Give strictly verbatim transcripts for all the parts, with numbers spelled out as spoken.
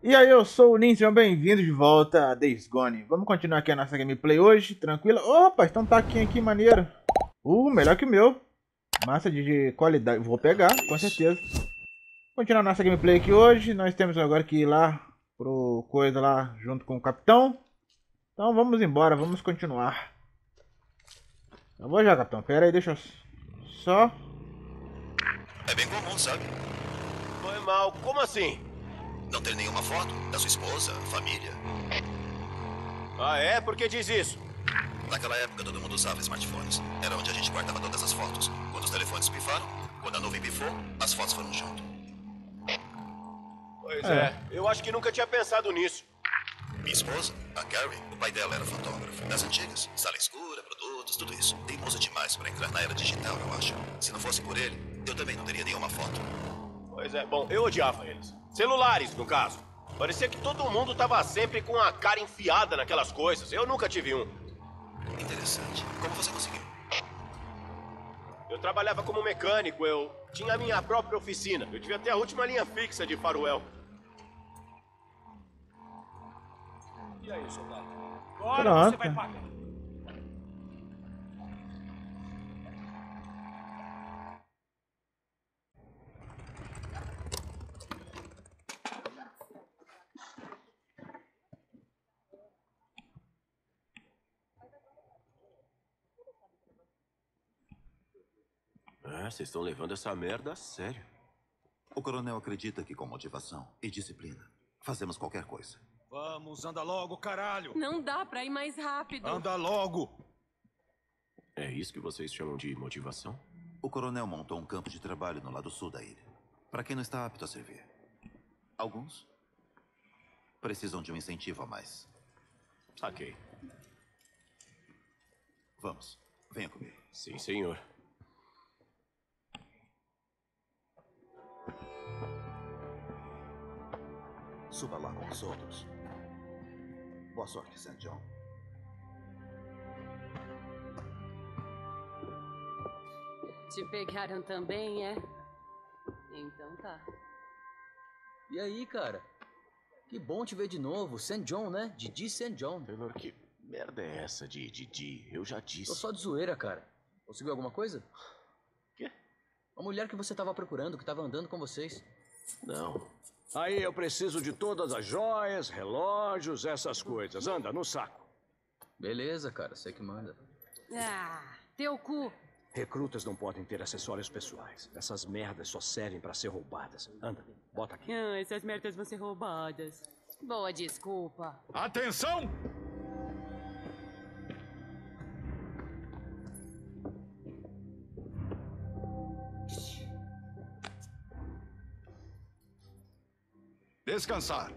E aí, eu sou o Lin, sejam bem-vindos de volta a Days Gone. Vamos continuar aqui a nossa gameplay hoje, tranquila. Opa, então tá aqui, aqui, maneiro. Uh, melhor que o meu. Massa de qualidade, vou pegar, com certeza. Continuar a nossa gameplay aqui hoje, nós temos agora que ir lá pro coisa lá, junto com o capitão. Então vamos embora, vamos continuar. Eu vou já, capitão, pera aí, deixa eu só... É bem comum, sabe? Foi mal, como assim? Não ter nenhuma foto da sua esposa, família. Ah, é? Por que diz isso? Naquela época todo mundo usava smartphones. Era onde a gente guardava todas as fotos. Quando os telefones pifaram, quando a nuvem pifou, as fotos foram junto. Pois é. é, eu acho que nunca tinha pensado nisso. Minha esposa, a Carrie, o pai dela era fotógrafo. Das antigas, sala escura, produtos, tudo isso. Teimoso demais para entrar na era digital, eu acho. Se não fosse por ele, eu também não teria nenhuma foto. Pois é, bom, eu odiava eles. Celulares, no caso. Parecia que todo mundo tava sempre com a cara enfiada naquelas coisas. Eu nunca tive um. Interessante. Como você conseguiu? Eu trabalhava como mecânico, eu tinha a minha própria oficina. Eu devia ter a última linha fixa de faroel. E aí, soldado? Agora você vai pagar. Ah, vocês estão levando essa merda a sério. O coronel acredita que com motivação e disciplina, fazemos qualquer coisa. Vamos, anda logo, caralho! Não dá pra ir mais rápido. Anda logo! É isso que vocês chamam de motivação? O coronel montou um campo de trabalho no lado sul da ilha. Para quem não está apto a servir. Alguns precisam de um incentivo a mais. Saquei. Vamos, venha comigo. Sim, senhor. Suba lá com os outros. Boa sorte, Saint John. Te pegaram também, é? Então tá. E aí, cara? Que bom te ver de novo. Saint John, né? Didi Saint John. Taylor, que merda é essa de Didi? Eu já disse. Tô só de zoeira, cara. Conseguiu alguma coisa? Quê? A mulher que você tava procurando, que tava andando com vocês. Não. Aí eu preciso de todas as joias, relógios, essas coisas. Anda, no saco. Beleza, cara. Você que manda. Ah, teu cu. Recrutas não podem ter acessórios pessoais. Essas merdas só servem pra ser roubadas. Anda, bota aqui. Ah, essas merdas vão ser roubadas. Boa desculpa. Atenção! Descansar.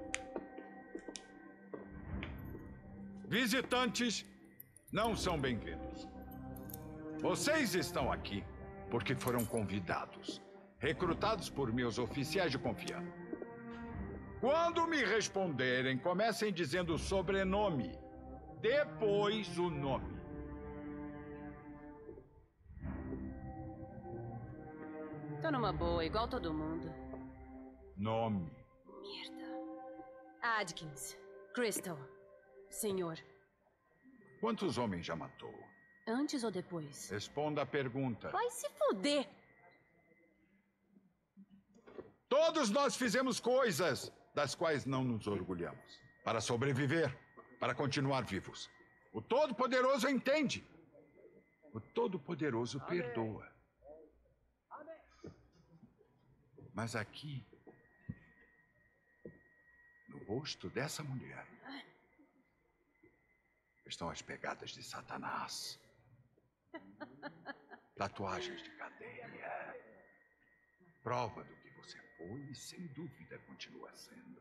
Visitantes não são bem-vindos. Vocês estão aqui porque foram convidados, recrutados por meus oficiais de confiança. Quando me responderem, comecem dizendo o sobrenome, depois o nome. Tô numa boa, igual todo mundo. Nome. Merda. Adkins. Crystal. Senhor. Quantos homens já matou? Antes ou depois? Responda a pergunta. Vai se fuder. Todos nós fizemos coisas das quais não nos orgulhamos. Para sobreviver, para continuar vivos. O Todo-Poderoso entende. O Todo-Poderoso perdoa. Mas aqui, no rosto dessa mulher, estão as pegadas de Satanás. Tatuagens de cadeia. Prova do que você foi e sem dúvida continua sendo.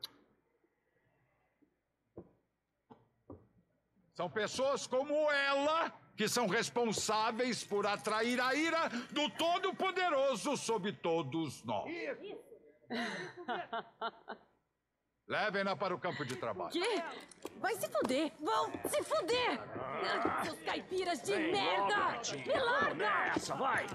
São pessoas como ela que são responsáveis por atrair a ira do Todo-Poderoso sobre todos nós. Levem-na para o campo de trabalho. Quê? Vai se fuder. Vão se fuder. Ah, seus caipiras de merda. Me larga. Essa, vai!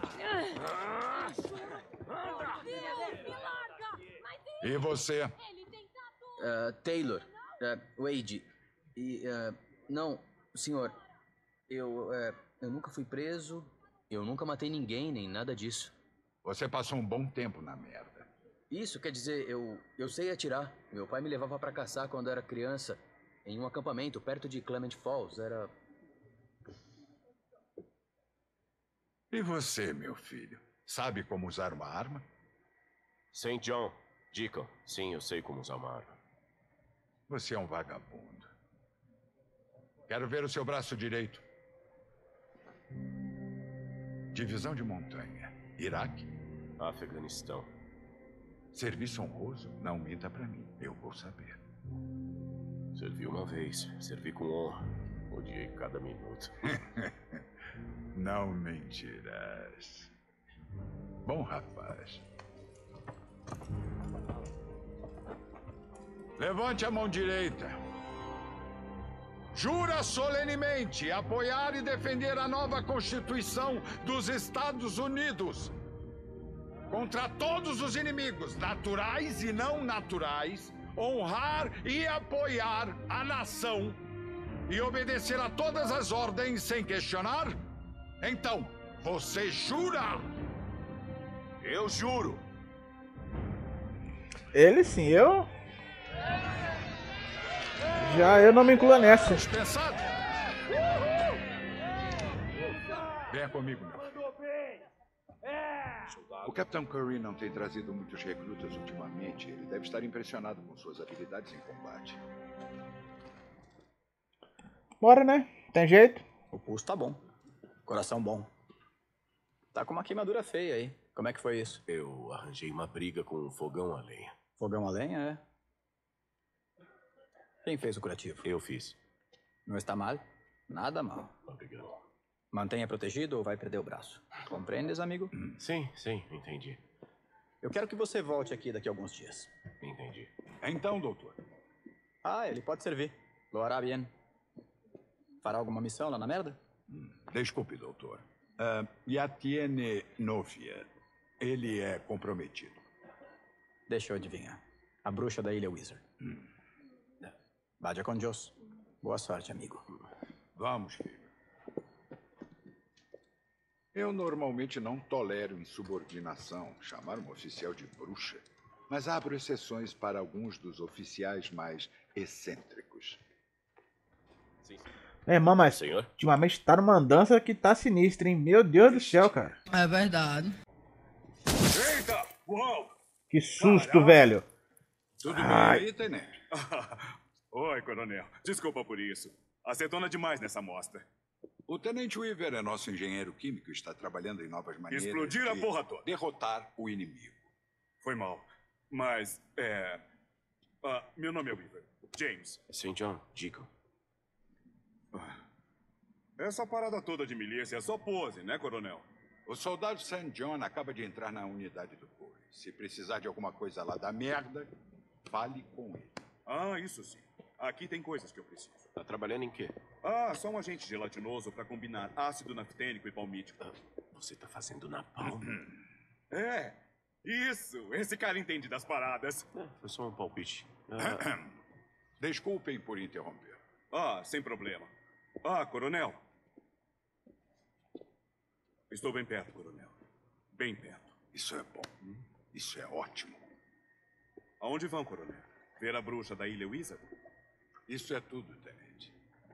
Meu Deus, me larga. Mas E você? ele tem tatu. Uh, Taylor. Uh, Wade. E... Uh, não, senhor. Eu... Uh, eu nunca fui preso. Eu nunca matei ninguém, nem nada disso. Você passou um bom tempo na merda. Isso, quer dizer, eu... Eu sei atirar. Meu pai me levava pra caçar quando era criança. Em um acampamento perto de Clement Falls. Era... E você, meu filho? Sabe como usar uma arma? Saint John, Deacon. Sim, eu sei como usar uma arma. Você é um vagabundo. Quero ver o seu braço direito. Divisão de montanha. Iraque? Afeganistão. Serviço honroso? Não minta pra mim. Eu vou saber. Servi uma vez. Servi com honra. Odiei cada minuto. Não mentirás. Bom rapaz. Levante a mão direita. Jura solenemente apoiar e defender a nova Constituição dos Estados Unidos contra todos os inimigos, naturais e não naturais, honrar e apoiar a nação e obedecer a todas as ordens sem questionar? Então, você jura? Eu juro. Ele sim, eu... Já eu não me incluo nessa. Dispensado? Venha comigo, meu filho. O Capitão Curry não tem trazido muitos recrutas ultimamente. Ele deve estar impressionado com suas habilidades em combate. Bora, né? Tem jeito? O pulso tá bom. Coração bom. Tá com uma queimadura feia aí. Como é que foi isso? Eu arranjei uma briga com um fogão a lenha. Fogão a lenha, é? Quem fez o curativo? Eu fiz. Não está mal? Nada mal. Obrigado. Mantenha protegido ou vai perder o braço. Compreendes, amigo? Sim, sim, entendi. Eu quero que você volte aqui daqui a alguns dias. Entendi. Então, doutor. Ah, ele pode servir. Lo hará bien. Fará alguma missão lá na merda? Hum, desculpe, doutor. Uh, ya tiene novia. Ele é comprometido. Deixa eu adivinhar. A bruxa da Ilha Wizard. Hum. Vaya con Dios. Boa sorte, amigo. Vamos, filho. Eu normalmente não tolero insubordinação, chamar um oficial de bruxa, mas abro exceções para alguns dos oficiais mais excêntricos. Sim. É, irmão, mas Senhor? ultimamente tá numa andança que tá sinistra, hein? Meu Deus do céu, cara. É verdade. Eita! Uou! Que susto, Caramba. velho. Tudo bem Ai. aí, tenente? Oi, coronel. Desculpa por isso. Acetona demais nessa amostra. O tenente Weaver é nosso engenheiro químico e está trabalhando em novas maneiras Explodir a de porra toda. derrotar o inimigo. Foi mal. Mas, é... Ah, meu nome é Weaver. James. Saint John, Deacon. Essa parada toda de milícia é só pose, né, coronel? O soldado Saint John acaba de entrar na unidade do Corps. Se precisar de alguma coisa lá da merda, fale com ele. Ah, isso sim. Aqui tem coisas que eu preciso. Tá trabalhando em quê? Ah, só um agente gelatinoso para combinar ácido naftênico e palmítico. Ah, você tá fazendo napalm? É, isso. Esse cara entende das paradas. É, foi só um palpite. Ah, Desculpem por interromper. Ah, sem problema. Ah, coronel. Estou bem perto, coronel. Bem perto. Isso é bom. Isso é ótimo. Aonde vão, coronel? Ver a bruxa da Ilha Wizard? Isso é tudo, tenente.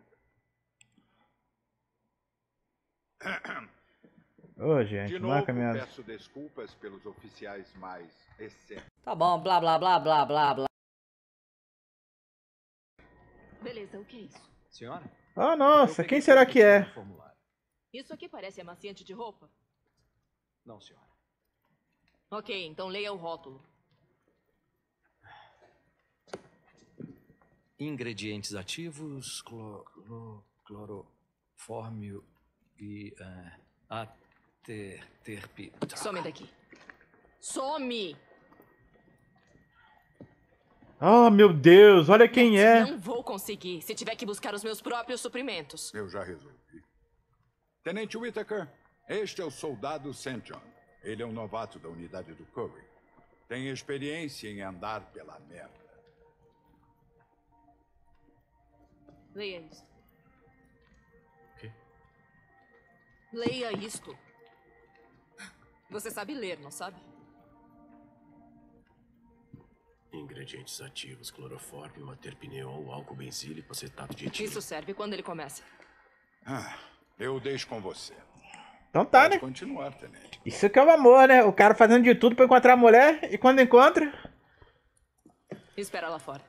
Ô, gente, De novo, marca minha... peço desculpas pelos oficiais mais excêntricos. Tá bom, blá blá blá blá blá blá. Beleza, o que é isso? Senhora? Ah, nossa, quem será que é? Isso aqui parece amaciante de roupa? Não, senhora. Ok, então leia o rótulo. Ingredientes ativos, cloro, clorofórmio e uh, aterterpi... Some daqui. Some! Oh, meu Deus, olha quem é. Não vou conseguir, se tiver que buscar os meus próprios suprimentos. Eu já resolvi. Tenente Whittaker, este é o soldado Saint John. Ele é um novato da unidade do Curry. Tem experiência em andar pela merda. Leia isto. O quê? Leia isto. Você sabe ler, não sabe? Ingredientes ativos: clorofórmio, materpineol, álcool benzílico, acetato de etileno. Isso serve quando ele começa. Ah, eu deixo com você. Então tá, Pode né? continuar, tenente. Isso que é o amor, né? O cara fazendo de tudo pra encontrar a mulher e quando encontra... Espera lá fora.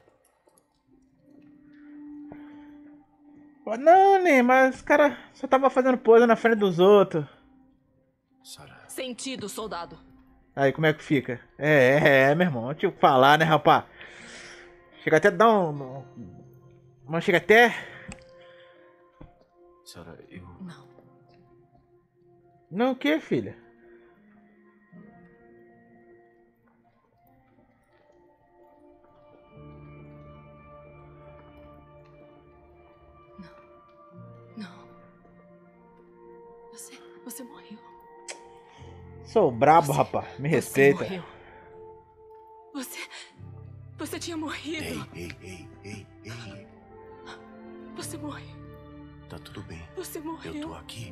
Não, né? Mas o cara só tava fazendo pose na frente dos outros. Sarah. Sentido, soldado. Aí, como é que fica? É, é, é, meu irmão. Deixa eu falar, né, rapaz? Chega até a dar um... Mas chega até... Sarah, eu... Não. Não, o que, filha? Não. Você... Você morreu. Sou brabo, Você- rapaz. Me Você respeita. morreu. Você... Você tinha morrido. Ei, ei, ei, ei, ei. Você morreu. Tá tudo bem. Você morreu. Eu tô aqui.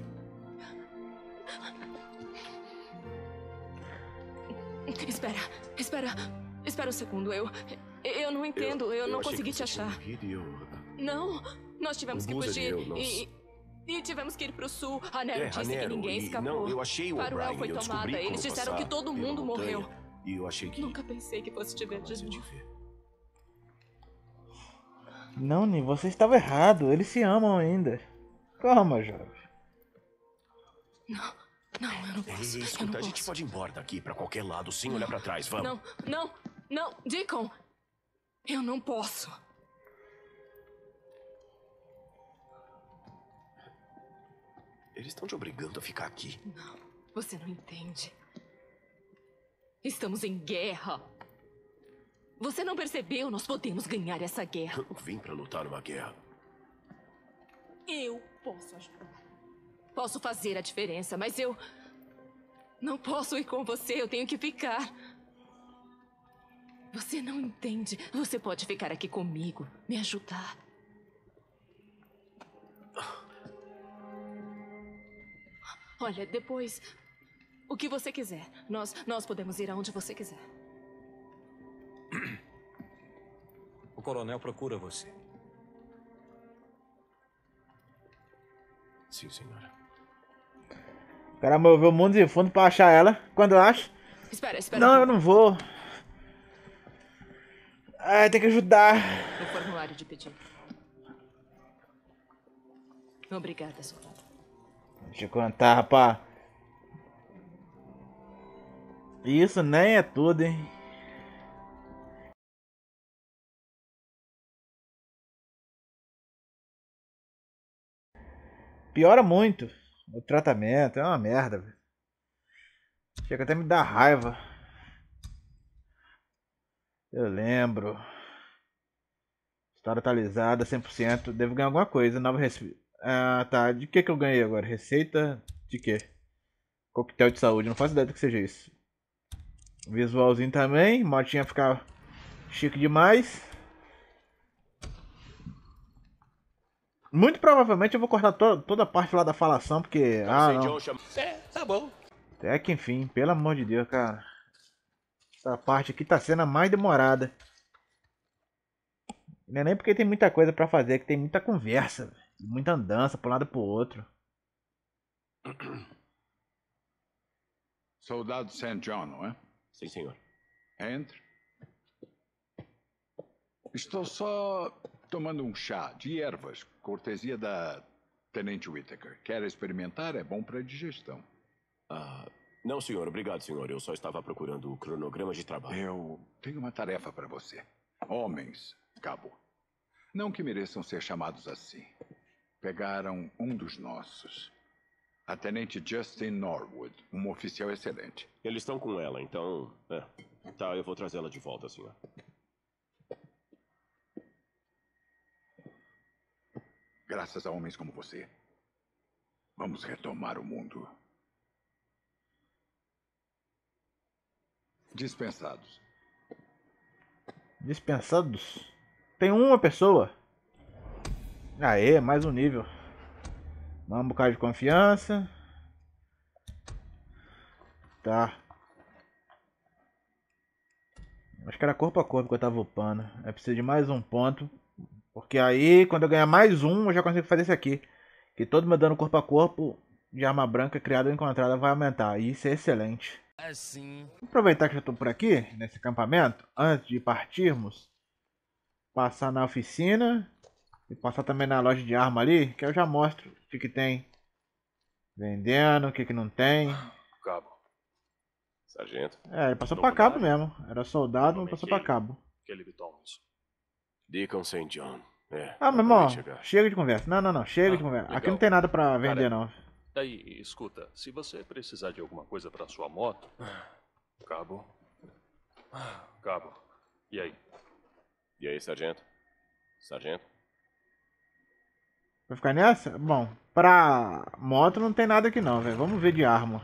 Espera, espera, espera um segundo. Eu, eu não entendo. Eu, não achei consegui que te você tinha achar. morrido e eu... Não, nós tivemos O que Boozer e fugir eu, nós- e, e tivemos que ir pro sul. A Nero É, disse Hanero, que ninguém e- escapou. Não, eu achei o Faruel O'Brien. foi Eu tomada. descobri Eles como disseram passar que todo pela mundo montanha, morreu. E eu achei que... Nunca pensei que fosse te ver de Fácil de novo. ver. Não, Ni, você estava errado. Eles se amam ainda. Calma, jovem. Não, não, eu não Ei, posso. ei, eu escuta, não a gente posso. pode ir embora daqui pra qualquer lado sem olhar pra trás, vamos. Não, não, não, Deacon. Eu não posso. Eles estão te obrigando a ficar aqui. Não, você não entende. Estamos em guerra. Você não percebeu? Nós podemos ganhar essa guerra. Eu não vim pra lutar numa guerra. Eu posso ajudar. Posso fazer a diferença, mas eu... não posso ir com você. Eu tenho que ficar. Você não entende. Você pode ficar aqui comigo, me ajudar. Olha, depois... o que você quiser. Nós, nós podemos ir aonde você quiser. O coronel procura você. Sim, senhora. O cara moveu o mundo e fundo pra achar ela. Quando acha... Espera, espera. Não, um eu pouco. não vou. Ai, tem que ajudar. No formulário de pedido. Obrigada, soldado. Deixa eu contar, rapá. Isso nem é tudo, hein. Piora muito o tratamento. É uma merda, velho. Chega até a me dar raiva. Eu lembro. História atualizada, cem por cento. Devo ganhar alguma coisa. Nova receita. Ah, tá. De que que eu ganhei agora? Receita de quê? Coquetel de saúde. Não faço ideia do que seja isso. Visualzinho também. Motinha ficar chique demais. Muito provavelmente eu vou cortar to toda a parte lá da falação, porque... Ah, não. É, tá bom. Até que enfim, pelo amor de Deus, cara. Essa parte aqui tá sendo a mais demorada. Não é nem porque tem muita coisa pra fazer, é que tem muita conversa. Muita andança pra um lado e pro outro. Soldado Saint John, não é? Sim, senhor. Entre. Estou só tomando um chá de ervas, cortesia da Tenente Whittaker. Quer experimentar? É bom para digestão. Ah, não, senhor. Obrigado, senhor. Eu só estava procurando o cronograma de trabalho. Eu tenho uma tarefa para você. Homens, cabo. Não que mereçam ser chamados assim. Pegaram um dos nossos. A Tenente Justin Norwood, um oficial excelente. Eles estão com ela, então... É. Tá, eu vou trazê-la de volta, senhor. Graças a homens como você, vamos retomar o mundo. Dispensados. Dispensados? Tem uma pessoa. Aê, mais um nível. Dá um bocado de confiança. Tá. Acho que era corpo a corpo que eu tava upando. É preciso de mais um ponto. Porque aí, quando eu ganhar mais um, eu já consigo fazer isso aqui. Que todo meu dano corpo a corpo de arma branca criada ou encontrada vai aumentar. E isso é excelente. Assim. Vou aproveitar que eu tô por aqui, nesse acampamento, antes de partirmos. Passar na oficina. E passar também na loja de arma ali, que eu já mostro o que, que tem. Vendendo, o que, que não tem. Cabo. Sargento. É, ele passou pra cabo mesmo. Era soldado, mas passou pra cabo. Kelly Thomas. Deacon Saint John. É, Ah, meu irmão, chega de conversa. Não, não, não, chega Ah, de conversa. legal. Aqui não tem nada pra vender, Cara, não. Aí, escuta, se você precisar de alguma coisa pra sua moto... Cabo. Cabo. E aí? E aí, sargento? Sargento? Vai ficar nessa? Bom, pra moto não tem nada aqui não, velho. Vamos ver de arma.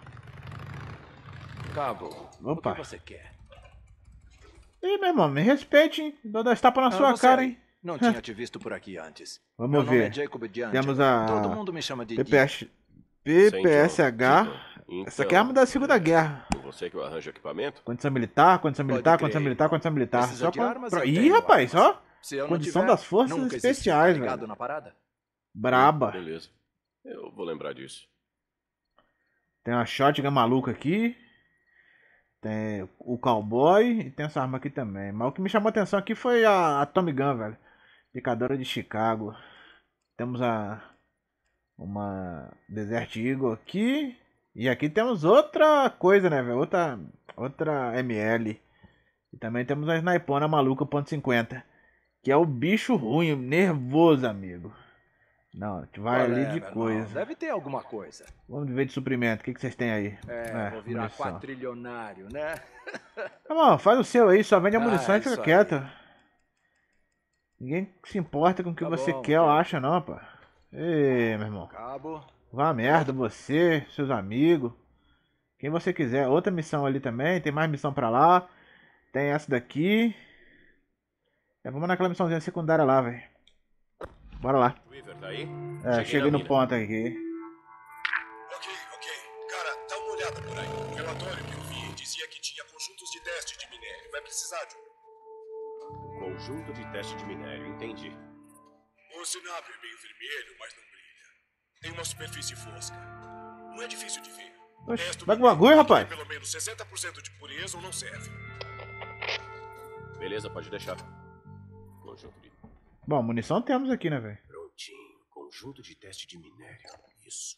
Cabo, Opa. o que você quer? Ih, meu irmão, me respeite, hein? Dou dois tapas na Ah, sua você cara, aí. hein? Não tinha te visto por aqui antes. Vamos Meu nome ver. é Jacob Diante. Temos a Todo mundo me chama de P P S... P P S H. Então, Essa aqui é a arma da Segunda Guerra. Você que eu arranjo equipamento? Condição militar, condição militar, crer, condição militar, condição militar. Precisa Só de com... armas, pra- eu Ih, tenho rapaz, armas. ó. Se eu não Condição tiver, das forças nunca existe, especiais, tá ligado velho. na parada? Braba. Beleza. Eu vou lembrar disso. Tem uma shotgun maluca aqui. Tem o cowboy e tem essa arma aqui também. Mas o que me chamou a atenção aqui foi a, a Tommy Gun, velho. Picadora de Chicago. Temos a... Uma Desert Eagle aqui. E aqui temos outra coisa, né, velho? Outra, outra M L. E também temos a Snipona maluca ponto cinquenta. Que é o bicho ruim, nervoso, amigo. Não, a gente vai Qual ali é, de meu irmão? coisa. Deve ter alguma coisa. Vamos ver de suprimento. O que, que vocês têm aí? É, vou virar munição. quatrilionário, né? Tá bom, faz o seu aí, só vende a Ah, munição e isso fica aí. quieto. Ninguém se importa com o que Tá você bom, quer ou ok. acha, não, pá. Ei, meu irmão. Cabo. Vá a merda, você, seus amigos. Quem você quiser. Outra missão ali também. Tem mais missão pra lá. Tem essa daqui. É, vamos naquela missãozinha secundária lá, velho. Bora lá. Weaver, tá aí? É, cheguei no ponto aqui. Ok, ok. Cara, dá uma olhada por aí. O relatório que eu vi dizia que tinha conjuntos de teste de minério. Vai precisar de um. Conjunto de teste de minério, entendi. O sinal é meio vermelho, mas não brilha. Tem uma superfície fosca. Não é difícil de ver. Oxe, Testa o vai com bagulho, minério, rapaz. tem pelo menos sessenta por cento de pureza ou não serve. Beleza, pode deixar. Conjunto de... Bom, munição temos aqui, né, velho? Prontinho. Conjunto de teste de minério. Isso.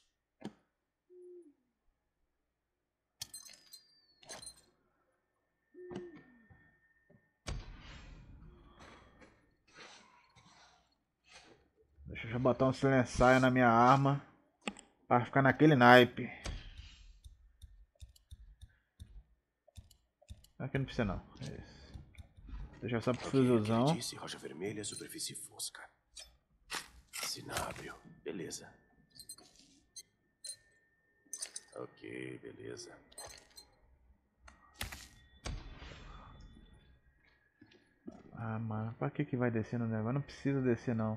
Deixa eu já botar um silenciaio na minha arma. Pra ficar naquele naipe. Aqui não precisa não. Isso. Deixa só pro fuzilzão. Ele disse rocha vermelha, superfície fosca. Sinábrio. Beleza. Ok, beleza. Ah, mano, pra que que vai descer no negócio? Não precisa descer não.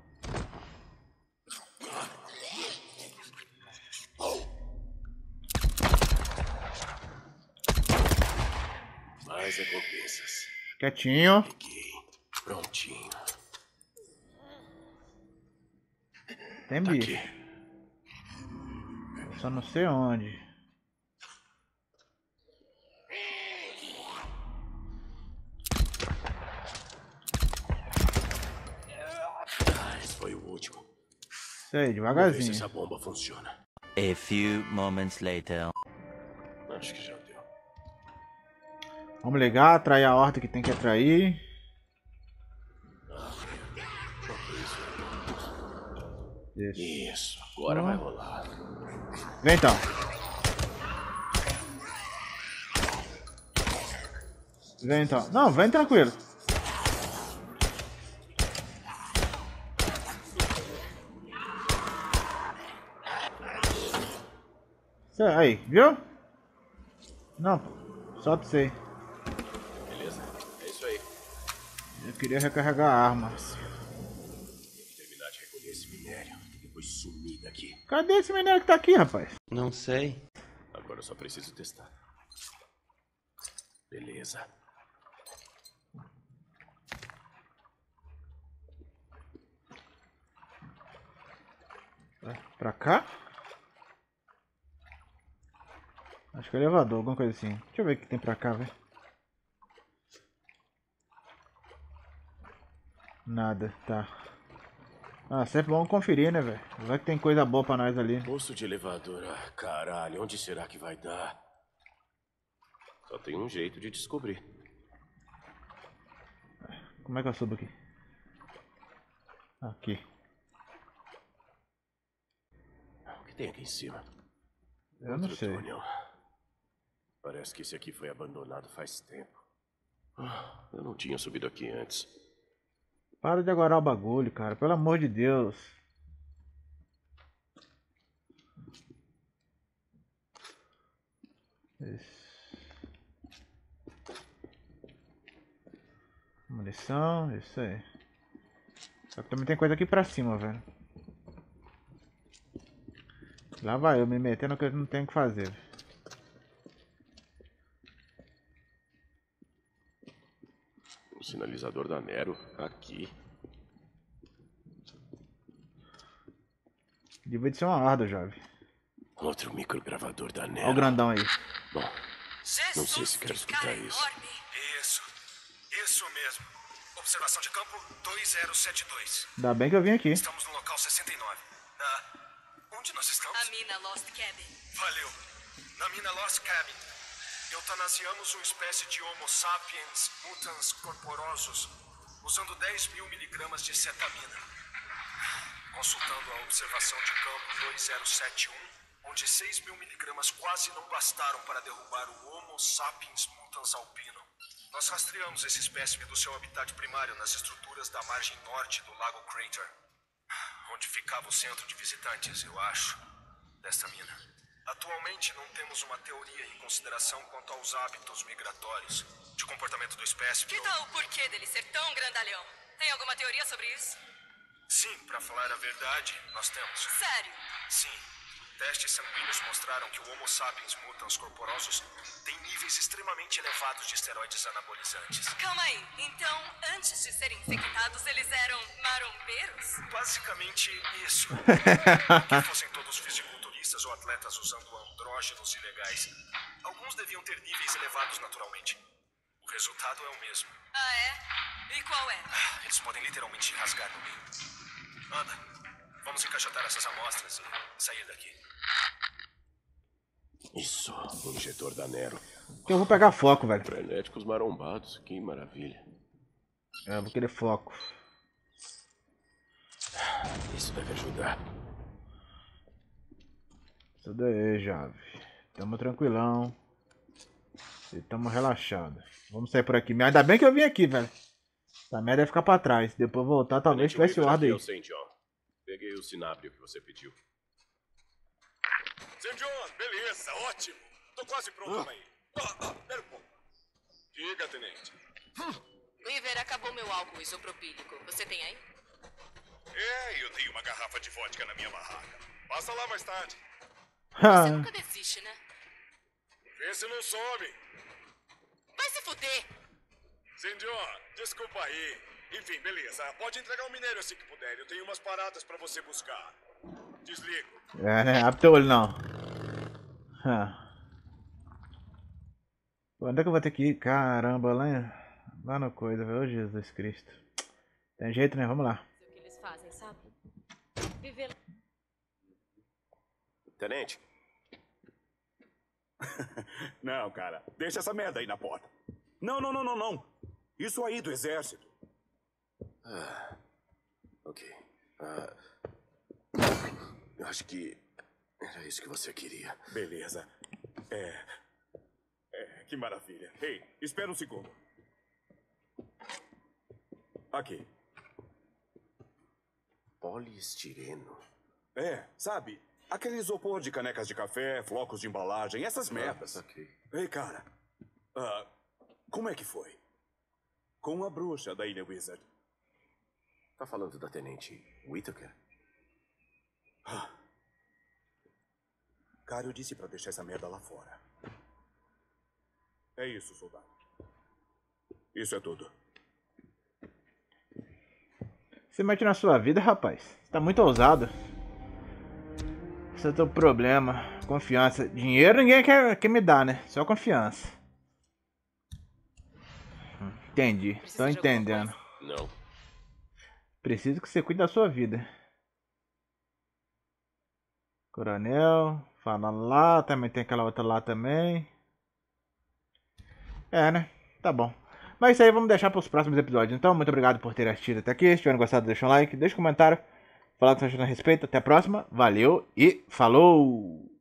Mais recompensas. Quietinho. Prontinho. Tem Tá bicho. aqui. Eu só não sei onde. Ah, esse foi o último. Isso aí, Vamos ver se devagarzinho. essa bomba funciona. A few moments later. Acho que já deu. Vamos ligar, atrair a horta que tem que atrair. Isso. Isso, agora vai rolar. Vem então. Vem então. Não, vem tranquilo. Cê- Aí, viu? Não, pô. Solta isso aí. Beleza, é isso aí. Eu queria recarregar a arma. Terminar de recolher esse minério. foi sumir daqui. Cadê esse menino que tá aqui, rapaz? Não sei. Agora eu só preciso testar. Beleza. Pra cá? Acho que é elevador, alguma coisa assim. Deixa eu ver o que tem pra cá, velho. Nada, tá. Ah, sempre vamos conferir, né, velho? Vai que tem coisa boa pra nós ali. Posto de elevador. Ah, caralho, onde será que vai dar? Só tem um jeito de descobrir. Como é que eu subo aqui? Aqui. O que tem aqui em cima? Eu Outro não sei. túnel. Parece que esse aqui foi abandonado faz tempo. Ah, eu não tinha subido aqui antes. Para de aguardar o bagulho, cara. Pelo amor de Deus. Isso. Munição, isso aí. Só que também tem coisa aqui pra cima, velho. Lá vai eu me metendo no que eu não tenho o que fazer. O sinalizador da Nero aqui. Devia de ser uma horda, jovem. Outro microgravador da Nero. Olha o grandão aí. Bom, não sei se quero escutar isso. Isso. Isso mesmo. Observação de campo dois zero sete dois. Ainda bem que eu vim aqui. Estamos no local sessenta e nove. Ah, onde nós estamos? A mina Lost Cabin. Valeu. Na mina Lost Cabin. Eutanasiamos uma espécie de Homo sapiens mutans corporosos usando dez mil miligramas de cetamina. Consultando a observação de campo dois zero sete um, onde seis mil miligramas quase não bastaram para derrubar o Homo sapiens mutans alpino. Nós rastreamos esse espécime do seu habitat primário nas estruturas da margem norte do Lago Crater, onde ficava o centro de visitantes, eu acho, desta mina. Atualmente não temos uma teoria em consideração quanto aos hábitos migratórios, de comportamento do espécime. Que tal o porquê dele ser tão grandalhão? Tem alguma teoria sobre isso? Sim, para falar a verdade, nós temos. Sério? Sim. Testes sanguíneos mostraram que o Homo sapiens mutans corporosos tem níveis extremamente elevados de esteroides anabolizantes. Calma aí, então, antes de serem infectados, eles eram marombeiros? Basicamente isso. Que fossem todos fisiculturistas ou atletas usando andrógenos ilegais. Alguns deviam ter níveis elevados naturalmente. O resultado é o mesmo. Ah, é? E qual é? Eles podem literalmente rasgar no meio. Anda. Vamos encaixotar essas amostras e sair daqui. Isso, o injetor da Nero. Eu vou pegar foco, velho. Frenéticos marombados, que maravilha. É, eu vou querer foco. Isso deve ajudar. Tudo aí, jovem. Tamo tranquilão. E tamo relaxado. Vamos sair por aqui. Ainda bem que eu vim aqui, velho. Essa merda ia ficar pra trás. Depois voltar, talvez tivesse ordem aí. Saint John. Peguei o sinábrio que você pediu. Saint John, beleza, ótimo. Tô quase pronto aí. Ah, ah, pera um pouco. Diga, tenente. Weaver, acabou meu álcool isopropílico. Você tem aí? É, eu tenho uma garrafa de vodka na minha barraca. Passa lá mais tarde. Você nunca desiste, né? Vê se não some. Vai se fuder. Saint John, desculpa aí. Enfim, beleza. Pode entregar o minério assim que puder. Eu tenho umas paradas pra você buscar. Desligo. É, né? Abre teu olho, não. Ah. Onde é que eu vou ter que ir? Caramba, lá, lá no coisa, velho. Ô, Jesus Cristo. Tem jeito, né? Vamos lá. O que eles fazem, sabe? Viver... Tenente. Não, cara. Deixa essa merda aí na porta. Não, não, não, não, não. Isso aí do exército. Ah, ok. Ah, eu acho que era isso que você queria. Beleza. É... É, que maravilha. Ei, espera um segundo. Aqui. Poliestireno? É, sabe? Aquele isopor de canecas de café, flocos de embalagem, essas merdas. Ah, ok. Ei, cara. Ah, como é que foi? Com a bruxa da Ilha Wizard. Tá falando da Tenente Whittaker? Cara, eu disse pra deixar essa merda lá fora. É isso, soldado. Isso é tudo. Você mete na sua vida, rapaz. Você tá muito ousado. Esse é o teu problema. Confiança. Dinheiro ninguém quer, quer me dar, né? Só confiança. Entendi. Tô entendendo. Não. Preciso que você cuide da sua vida. Coronel. Falando lá. Também tem aquela outra lá também. É, né? Tá bom. Mas isso aí vamos deixar para os próximos episódios. Então, muito obrigado por ter assistido até aqui. Se tiverem gostado, deixa um like, deixa um comentário. Falar o que você achou a respeito. Até a próxima. Valeu e falou!